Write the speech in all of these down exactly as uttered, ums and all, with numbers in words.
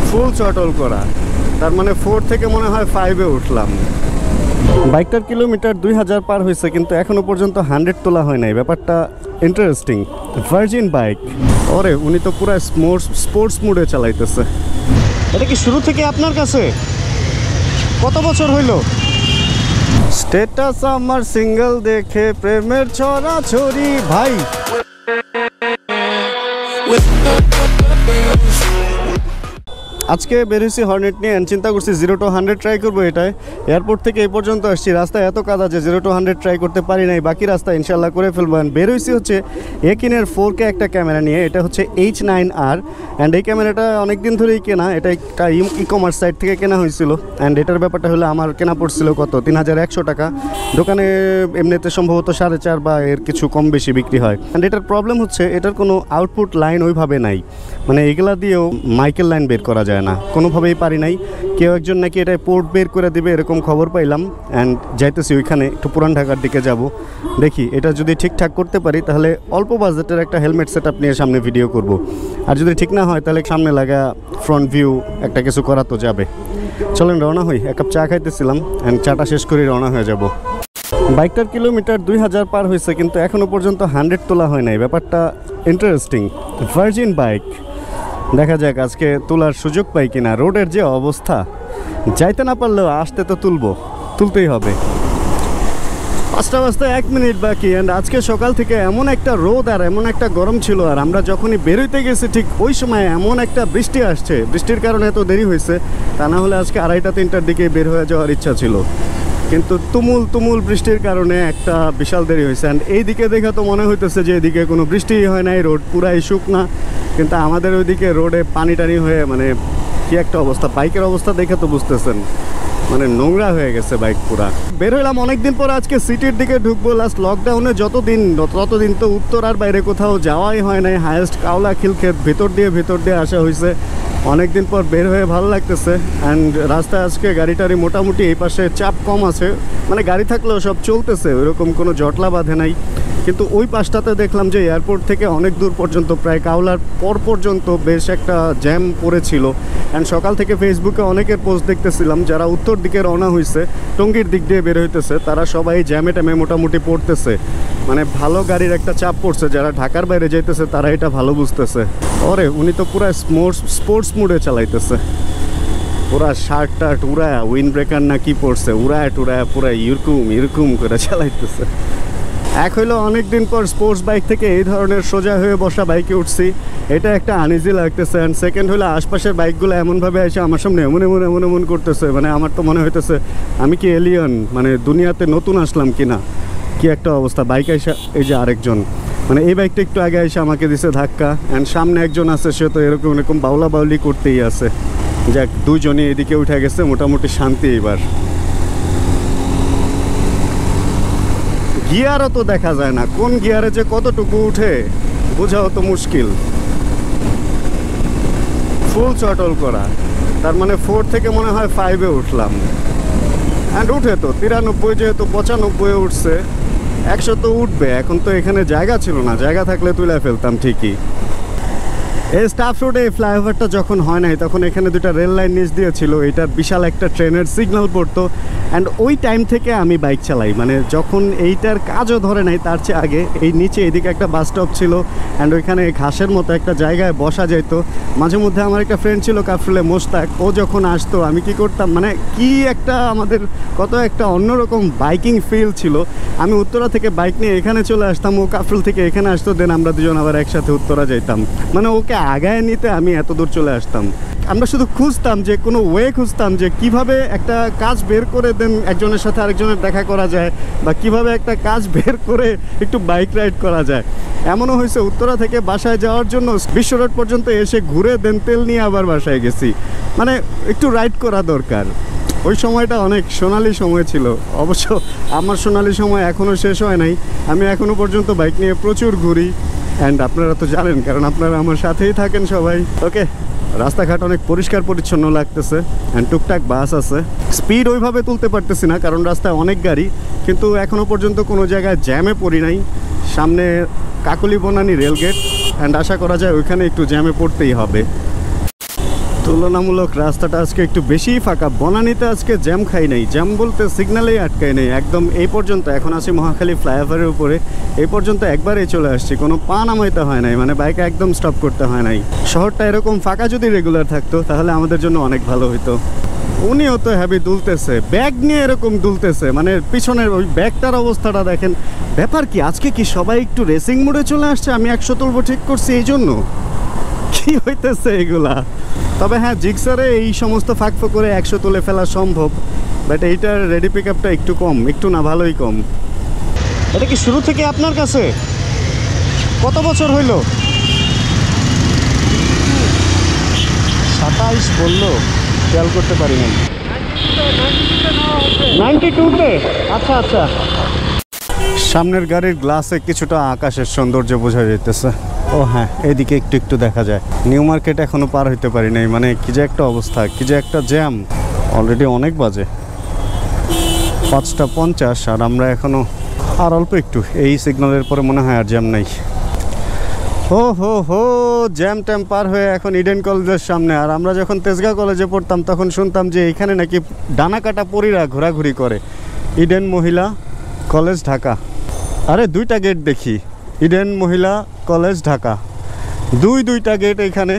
ফুল চটল করা, তার মানে ফোর থেকে মনে হয় ফাইভে উঠলাম। বাইকটার কিলোমিটার দুই হাজার পার হয়েছে, কিন্তু এখনো পর্যন্ত হান্ড্রেড তোলা হয় নাই। ব্যাপারটা ইন্টারেস্টিং। Virgin bike. ওরে, উনি তো পুরো স্পোর্টস মুডে চালাইতেছে। এটা কি শুরু থেকে আপনার কাছে? কত বছর হইল? স্ট্যাটাস আমার সিঙ্গেল দেখে প্রেমের ছড়াছড়ি। ভাই আজকে বেরিয়েছি হর্নেট নিয়ে, চিন্তা করছি জিরো টু হান্ড্রেড ট্রাই করবো। এটাই এয়ারপোর্ট থেকে এই পর্যন্ত আসছি, রাস্তায় এত কাদা যে জিরো টু হান্ড্রেড ট্রাই করতে পারি নাই। বাকি রাস্তা ইনশাল্লাহ করে ফেলবো। বেরোইছি হচ্ছে একিনের ফোর কে একটা ক্যামেরা নিয়ে। এটা হচ্ছে এইচ নাইন আর অ্যান্ড এই ক্যামেরাটা অনেক দিন ধরেই কেনা। এটা একটা ই কমার্স সাইট থেকে কেনা হয়েছিল। অ্যান্ড এটার ব্যাপারটা হলো আমার কেনা পড়ছিল কত, তিন হাজার একশো টাকা। দোকানে এমনিতে সম্ভবত সাড়ে চার বা এর কিছু কম বেশি বিক্রি হয়। অ্যান্ড এটার প্রবলেম হচ্ছে এটার কোনো আউটপুট লাইন ওইভাবে নাই, মানে এগুলা দিয়েও মাইকেল লাইন বের করা যায় না, কোনোভাবেই পারি নাই। কেউ একজন নাকি এটা পোর্ট বের করে দিবে এরকম খবর পাইলাম। অ্যান্ড যাইতেছি ওইখানে, একটু পুরান ঢাকার দিকে যাব। দেখি এটা যদি ঠিকঠাক করতে পারি তাহলে অল্প বাজেটের একটা হেলমেট সেট আপ নিয়ে সামনে ভিডিও করব। আর যদি ঠিক না হয় তাহলে সামনে লাগা ফ্রন্ট ভিউ একটা কিছু করা তো যাবে। চলেন রওনা হই। এক কাপ চা খাইতেছিলাম, অ্যান্ড চাটা শেষ করে রওনা হয়ে যাব। বাইকটার কিলোমিটার দুই হাজার পার হয়েছে, কিন্তু এখনও পর্যন্ত হান্ড্রেড তোলা হয় নাই। ব্যাপারটা ইন্টারেস্টিং। Virgin bike. দেখা যাক আজকে তোলার সুযোগ পাই কিনা। রোডের যে অবস্থা, যাইতে না পারলেও আসতে তো তুলবো, তুলতেই হবে। পাঁচটা বাজতে এক মিনিট বাকি। অ্যান্ড আজকে সকাল থেকে এমন একটা রোদ আর এমন একটা গরম ছিল, আর আমরা যখনই বেরোইতে গেছি ঠিক ওই সময় এমন একটা বৃষ্টি আসছে। বৃষ্টির কারণে এত দেরি হয়েছে, তা না হলে আজকে আড়াইটা তিনটার দিকে বের হয়ে যাওয়ার ইচ্ছা ছিল, কিন্তু তুমুল তুমুল বৃষ্টির কারণে একটা বিশাল দেরি হয়েছে। অ্যান্ড এই দিকে দেখে তো মনে হইতেছে যে এদিকে কোনো বৃষ্টিই হয় নাই, রোড পুরাই শুকনা, কিন্তু আমাদের ওইদিকে রোডে পানি টানি হয়ে মানে কি একটা অবস্থা। বাইকের অবস্থা দেখে তো বুঝতেছেন, মানে নোংরা হয়ে গেছে বাইক পুরা। বের হইলাম অনেকদিন পর, আজকে সিটির দিকে ঢুকবো। লাস্ট লকডাউনে যতদিন ততদিন তো উত্তর আর বাইরে কোথাও যাওয়াই হয় নাই। হায়েস্ট কাওলা খিলক্ষেত ভেতর দিয়ে ভেতর দিয়ে আসা হয়েছে। অনেকদিন পর বের হয়ে ভালো লাগতেছে। অ্যান্ড রাস্তায় আজকে গাড়ি টাড়ি মোটামুটি এই পাশে চাপ কম আছে, মানে গাড়ি থাকলেও সব চলতেছে, ওইরকম কোনো জটলা বাঁধে নাই। কিন্তু ওই পাশটাতে দেখলাম যে এয়ারপোর্ট থেকে অনেক দূর পর্যন্ত, প্রায় কাওলার পর পর্যন্ত বেশ একটা জ্যাম পড়েছিল। অ্যান্ড সকাল থেকে ফেসবুকে অনেকের পোস্ট দেখতেছিলাম যারা উত্তর দিকে রওনা হয়েছে, টঙ্গীর দিক দিয়ে বের হইতেছে, তারা সবাই জ্যামে ট্যামে মোটামুটি পড়তেছে। মানে ভালো গাড়ির একটা চাপ পড়ছে। যারা ঢাকার বাইরে যাইতেছে তারা এটা ভালো বুঝতেছে। ওরে, উনি তো পুরো স্পোর্টস স্পোর্টস মুডে চালাইতেছে। পুরা শার্ট টার্ট উড়ায়, উইন ব্রেকার না কি পড়ছে, উড়ায় টুড়ায় পুরা ইরকুম ইরকুম করে চালাইতেছে। এক হইলো অনেকদিন পর স্পোর্টস বাইক থেকে এই ধরনের সোজা হয়ে বসা বাইকে উঠছি, এটা একটা আনইজি লাগতেছে। অ্যান্ড সেকেন্ড হলো আশপাশের বাইকগুলো এমনভাবে এসে আমার সামনে এমন এমন এমন এমন করতেছে, মানে আমার তো মনে হইতেছে আমি কি এলিয়ন, মানে দুনিয়াতে নতুন আসলাম কিনা, কি একটা অবস্থা। বাইক এসে এই যে আরেকজন, মানে এই বাইকটা একটু আগে এসে আমাকে দিছে ধাক্কা। অ্যান্ড সামনে একজন আছে, সে তো এরকম এরকম বাউলা বাউলি করতেই আছে। যাক, দুজনই এদিকে উঠে গেছে, মোটামুটি শান্তি। এবার গিয়ারও তো দেখা যায় না, কোন গিয়ারে যে কতটুকু উঠে বোঝাও তো মুশকিল। ফুল চটল করা, তার মানে ফোর থেকে মনে হয় ফাইভে উঠলাম। অ্যান্ড উঠে তো তিরানব্বই, যেহেতু পঁচানব্বই উঠছে, একশো তো উঠবে। এখন তো এখানে জায়গা ছিল না, জায়গা থাকলে তুলে ফেলতাম ঠিকই। এই স্টাফ রোডে এই ফ্লাইওভারটা যখন হয় নাই তখন এখানে দুটা রেল লাইন নিচ দিয়েছিল, এটার বিশাল একটা ট্রেনের সিগন্যাল পড়তো। অ্যান্ড ওই টাইম থেকে আমি বাইক চালাই, মানে যখন এইটার কাজও ধরে নাই তার চেয়ে আগে। এই নিচে এদিকে একটা বাস স্টপ ছিল, অ্যান্ড ওইখানে ঘাসের মতো একটা জায়গায় বসা যেত। মাঝে মধ্যে আমার একটা ফ্রেন্ড ছিল কাফরুলে, মোস্তাক, ও যখন আসতো আমি কি করতাম, মানে কি একটা আমাদের কত একটা অন্যরকম বাইকিং ফিল ছিল। আমি উত্তরা থেকে বাইক নিয়ে এখানে চলে আসতাম, ও কাফরুল থেকে এখানে আসতো, দেন আমরা দুজন আবার একসাথে উত্তরা যাইতাম। মানে ওকে আগায় নিতে আমি এত দূর চলে আসতাম। আমরা শুধু খুঁজতাম যে কোনো ওয়ে খুঁজতাম যে কিভাবে একটা কাজ বের করে দেন একজনের সাথে আরেকজনের দেখা করা যায়, বা কিভাবে একটা কাজ বের করে একটু বাইক রাইড করা যায়। এমনও হয়েছে উত্তরা থেকে বাসায় যাওয়ার জন্য বিশ্ব রোড পর্যন্ত এসে ঘুরে দেন তেল নিয়ে আবার বাসায় গেছি। মানে একটু রাইড করা দরকার। ওই সময়টা অনেক সোনালি সময় ছিল। অবশ্য আমার সোনালি সময় এখনও শেষ হয় নাই, আমি এখনও পর্যন্ত বাইক নিয়ে প্রচুর ঘুরি। অ্যান্ড আপনারা তো জানেন, কারণ আপনারা আমার সাথেই থাকেন সবাই। ওকে, রাস্তাঘাট অনেক পরিষ্কার পরিচ্ছন্ন লাগতেছে, অ্যান্ড টুকটাক বাস আছে। স্পিড ওইভাবে তুলতে পারতেছি না কারণ রাস্তায় অনেক গাড়ি, কিন্তু এখনও পর্যন্ত কোনো জায়গায় জ্যামে পড়ি নাই। সামনে কাকলি বনানী রেলগেট, অ্যান্ড আশা করা যায় ওইখানে একটু জ্যামে পড়তেই হবে। তো তুলনামূলক রাস্তাটা আজকে একটু বেশিই ফাঁকা। বনানীতে আজকে জ্যাম খাই নাই, জ্যাম বলতে সিগন্যালেই আটকাই নেই একদম। এই পর্যন্ত এখন আছি মহাখালী ফ্লাইওভারের উপরে, এই পর্যন্ত একবারেই চলে আসছি, কোনো পা নামাইতে হয় নাই, মানে বাইকে একদম স্টপ করতে হয় নাই। শহরটা এরকম ফাঁকা যদি রেগুলার থাকতো তাহলে আমাদের জন্য অনেক ভালো হতো। উনিও তো হ্যাভি দুলতেছে, ব্যাগ নিয়ে এরকম দুলতেছে, মানে পিছনের ওই ব্যাগটার অবস্থাটা দেখেন। ব্যাপার কি আজকে কি সবাই একটু রেসিং মোডে চলে আসছে? আমি একশো তুলবো ঠিক করছি এই জন্য, কি হইতেছে এগুলা? তবে হ্যাঁ, জিক্সারে এই সমস্ত ফাঁকফো করে একশো তুলে ফেলা সম্ভব, বাট এইটার রেডি পিক আপটা একটু কম, একটু না ভালোই কম। এটা কি শুরু থেকে আপনার কাছে? কত বছর হইল? সাতাইশ বললো, খেয়াল করতে পারি না। নাইনটি টুতে? আচ্ছা আচ্ছা। সামনের গাড়ির গ্লাসে কিছুটা আকাশের সৌন্দর্য বোঝা যাইতেছে। ও হ্যাঁ, এদিকে একটু একটু দেখা যায়। নিউ মার্কেট এখনো পার হইতে পারি নাই, মানে কি যে একটা অবস্থা, কি যে একটা জ্যাম। অলরেডি অনেক বাজে, পাঁচটা পঞ্চাশ, আর আমরা এখনো আর অল্প একটু। এই সিগন্যালের পরে মনে হয় আর জ্যাম নাই। হো হো হো, জ্যাম ট্যাম পার হয়ে এখন ইডেন কলেজের সামনে। আর আমরা যখন তেজগাঁও কলেজে পড়তাম তখন শুনতাম যে এখানে নাকি ডানা কাটা পরীরা ঘোরাঘুরি করে। ইডেন মহিলা কলেজ ঢাকা। আরে দুইটা গেট দেখি, ইডেন মহিলা কলেজ ঢাকা, দুই দুইটা গেট এখানে।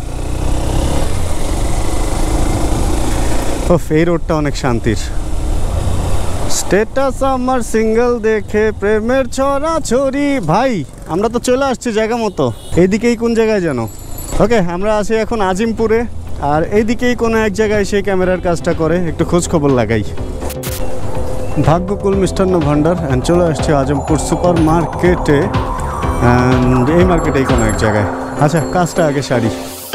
ও, এই রোডটা অনেক শান্তির। স্ট্যাটাস আমার সিঙ্গেল দেখে প্রেমের ছড়াছড়ি। ভাই আমরা তো চলে আসছি জায়গা মতো। এইদিকেই কোন জায়গায় জানো? ওকে, আমরা আছি এখন আজিমপুরে, আর এইদিকেই কোনো এক জায়গায় সেই ক্যামেরার কাজটা করে। একটু খোঁজ খবর লাগাই। ভাগ্যকুল মিষ্টান্ন ভান্ডার, অ্যান্ড চলে আসছে আজমপুর সুপার মার্কেটে, অ্যান্ড এই মার্কেটেই কোনো এক জায়গায়। আচ্ছা, কাজটা আগে সারি।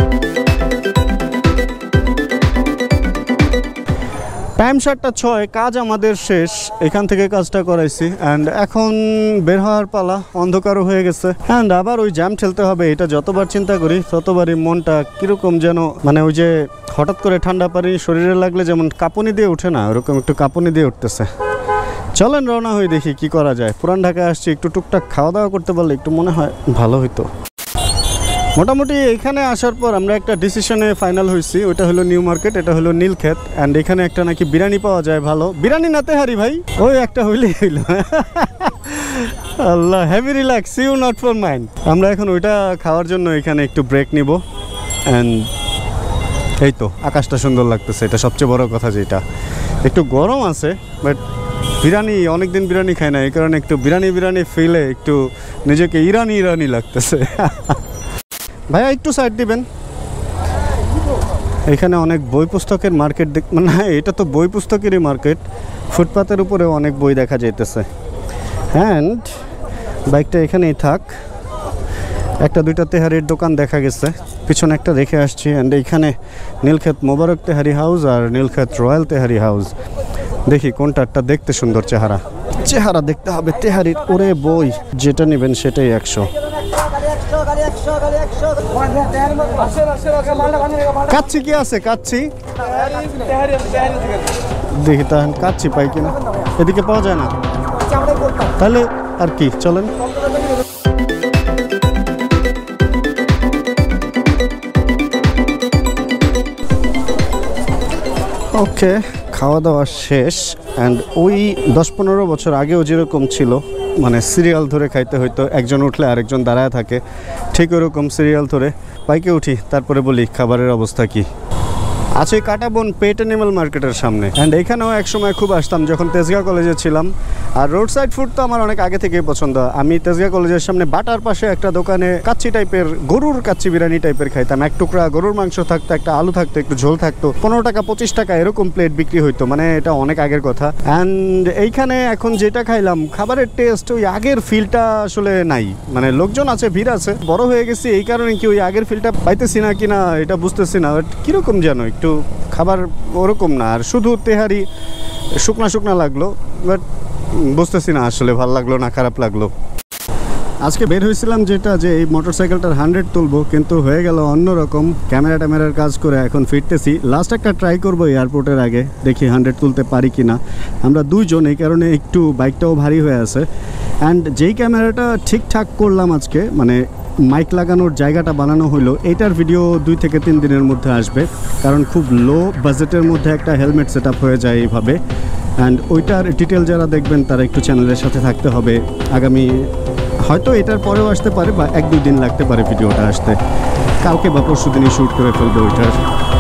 টাইম সাতটা ছয়, কাজ আমাদের শেষ। এখান থেকে কাজটা করাইছি, অ্যান্ড এখন বের হওয়ার পালা। অন্ধকারও হয়ে গেছে, অ্যান্ড আবার ওই জ্যাম ঠেলতে হবে। এটা যতবার চিন্তা করি ততবারই মনটা কীরকম যেন, মানে ওই যে হঠাৎ করে ঠান্ডা পানি শরীরে লাগলে যেমন কাঁপুনি দিয়ে ওঠে না, ওরকম একটু কাঁপুনি দিয়ে উঠতেছে। চলেন রওনা হয়ে দেখি কি করা যায়। পুরান ঢাকায় আসছি, একটু টুকটাক খাওয়া দাওয়া করতে পারলে একটু মনে হয় ভালো হইতো। মোটামুটি এখানে আসার পর আমরা একটা ডিসিশনে ফাইনাল হয়েছি। ওইটা হলো নিউ মার্কেট, এটা হলো নীলক্ষেত, অ্যান্ড এখানে একটা নাকি বিরিয়ানি পাওয়া যায় ভালো। বিরিয়ানি না তেহারি ভাই, ওই একটা হইলেই হইল। Allah, heavy relax, you not for mind. আমরা এখন ওইটা খাওয়ার জন্য এখানে একটু ব্রেক নিব। অ্যান্ড এই তো আকাশটা সুন্দর লাগতেছে, এটা সবচেয়ে বড় কথা। যেটা একটু গরম আছে, বাট বিরিয়ানি অনেকদিন বিরিয়ানি খাই না, এই কারণে একটু বিরিয়ানি বিরিয়ানি ফিলে একটু নিজেকে ইরানি ইরানি লাগতেছে। ভাইয়া একটু সাইড দিবেন। এখানে অনেক বই পুস্তকের মার্কেট দেখ, মানে এটা তো বই পুস্তকেরই মার্কেট। ফুটপাতের উপরে অনেক বই দেখা যাইতেছে। অ্যান্ড বাইকটা এখানেই থাক। একটা দুইটা তেহারির দোকান দেখা গেছে, পিছনে একটা রেখে আসছি। অ্যান্ড এইখানে নীলক্ষেত মোবারক তেহারি হাউস আর নীলক্ষেত রয়্যাল তেহারি হাউস। দেখি কোনটারটা দেখতে সুন্দর। চেহারা চেহারা দেখতে হবে তেহারির। ওরে বই, যেটা নেবেন সেটাই একশো। কাচ্ছি কি আছে? কাচ্ছি দেখি তাহলে, কাচ্ছি পাই কিনা। এদিকে পাওয়া যায় না, তাহলে আর কি, চলেন। ওকে, খাওয়া দাওয়া শেষ। অ্যান্ড ওই দশ পনেরো বছর আগেও যেরকম ছিল, মানে সিরিয়াল ধরে খাইতে হইতো, একজন উঠলে আরেকজন দাঁড়ায় থাকে, ঠিক ওরকম সিরিয়াল ধরে বাইকে উঠি, তারপরে বলি খাবারের অবস্থা কি আছে। কাটাবন পেট অ্যানিমাল মার্কেটের সামনে। অ্যান্ড এখানেও একসময় খুব আসতাম যখন তেজগাঁও কলেজে ছিলাম। আর রোড সাইড ফুড তো আমার অনেক আগে থেকেই পছন্দ। আমি তেজগাঁও কলেজের সামনে বাটার পাশে একটা দোকানে কাচ্চি টাইপের, গরুর কাচ্চি বিরিয়ানি টাইপের খাইতাম। এক টুকরা গরুর মাংস থাকতো, একটা আলু থাকতো, একটু ঝোল থাকতো, পনেরো টাকা পঁচিশ টাকা এরকম প্লেট বিক্রি হইতো। মানে এটা অনেক আগের কথা। অ্যান্ড এইখানে এখন যেটা খাইলাম, খাবারের টেস্ট ওই আগের ফিলটা আসলে নাই। মানে লোকজন আছে, ভিড় আছে, বড় হয়ে গেছি, এই কারণে কি ওই আগের ফিলটা পাইতেছি না কিনা এটা বুঝতেছি না। বাট কীরকম যেন একটু খাবার ওরকম না, আর শুধু তেহারি শুকনা শুকনা লাগলো। বাট বুঝতেছি না আসলে ভালো লাগলো না খারাপ লাগলো। আজকে বের হয়েছিলাম যেটা, যে এই মোটরসাইকেলটার হান্ড্রেড তুলবো, কিন্তু হয়ে গেল অন্যরকম। ক্যামেরা ট্যামেরার কাজ করে এখন ফিরতেছি। লাস্ট একটা ট্রাই করবো এয়ারপোর্টের আগে, দেখি হান্ড্রেড তুলতে পারি কি না। আমরা দুইজন, এই কারণে একটু বাইকটাও ভারী হয়ে আছে। অ্যান্ড যেই ক্যামেরাটা ঠিকঠাক করলাম আজকে, মানে মাইক লাগানোর জায়গাটা বানানো হলো, এইটার ভিডিও দুই থেকে তিন দিনের মধ্যে আসবে, কারণ খুব লো বাজেটের মধ্যে একটা হেলমেট সেট আপ হয়ে যায় এইভাবে। অ্যান্ড ওইটার ডিটেল যারা দেখবেন তারা একটু চ্যানেলের সাথে থাকতে হবে। আগামী হয়তো এটার পরেও আসতে পারে বা এক দুই দিন লাগতে পারে ভিডিওটা আসতে, কালকে বা পরশু দিনই শ্যুট করে ফেলবে ওইটার।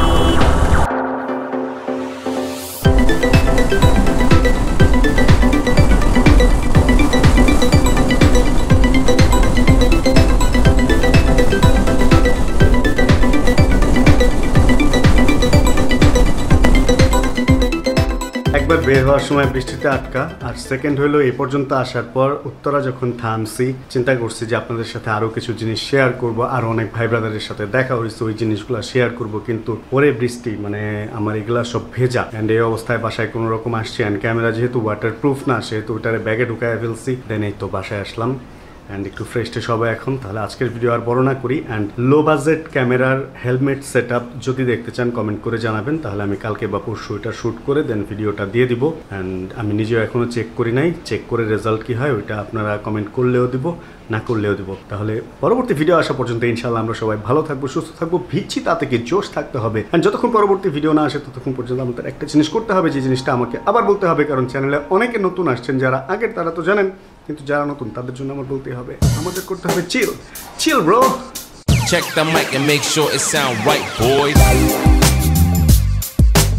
একবার বের হওয়ার সময় বৃষ্টিতে আটকা, আর সেকেন্ড হলো এই পর্যন্ত আসার পর উত্তরা যখন থামছি চিন্তা করছি যে আপনাদের সাথে আরও কিছু জিনিস শেয়ার করব, আর অনেক ভাই ব্রাদারের সাথে দেখা হয়েছে ওই জিনিসগুলো শেয়ার করব, কিন্তু ওরে বৃষ্টি মানে আমার এগুলা সব ভেজা। অ্যান্ড এই অবস্থায় বাসায় কোনো রকম আসছি, অ্যান্ড ক্যামেরা যেহেতু ওয়াটার প্রুফ না সেহেতু ওইটারে ব্যাগে ঢুকায় ফেলছি। দেন এই তো বাসায় আসলাম অ্যান্ড একটু ফ্রেশ ট্রেশ হবে এখন। তাহলে আজকের ভিডিও আর বড় না করি, অ্যান্ড লো বাজেট ক্যামেরার হেলমেট সেট আপ যদি দেখতে চান কমেন্ট করে জানাবেন, তাহলে আমি কালকে বা পরশু এটা শ্যুট করে দেন ভিডিওটা দিয়ে দিব। অ্যান্ড আমি নিজেও এখনও চেক করি নাই, চেক করে রেজাল্ট কী হয় ওইটা আপনারা কমেন্ট করলেও দিব, না করলেও দিব। তাহলে পরবর্তী ভিডিও আসা পর্যন্ত ইনশাল্লাহ আমরা সবাই ভালো থাকবো, সুস্থ থাকবো, ভিচ্ছি তাতে কি জোশ থাকতে হবে। অ্যান্ড যতক্ষণ পরবর্তী ভিডিও না আসে ততক্ষণ পর্যন্ত আমাদের একটা জিনিস করতে হবে, যে জিনিসটা আমাকে আবার বলতে হবে, কারণ চ্যানেলে অনেকে নতুন আসছেন, যারা আগের তারা তো জানেন, কিন্তু যারা নতুন তাদের জন্য আমার বলতে হবে, আমাদের করতে হবে chill chill bro. Check the mic and make sure it sound right, boys.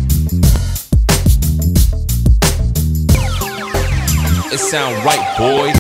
It sound right, boys.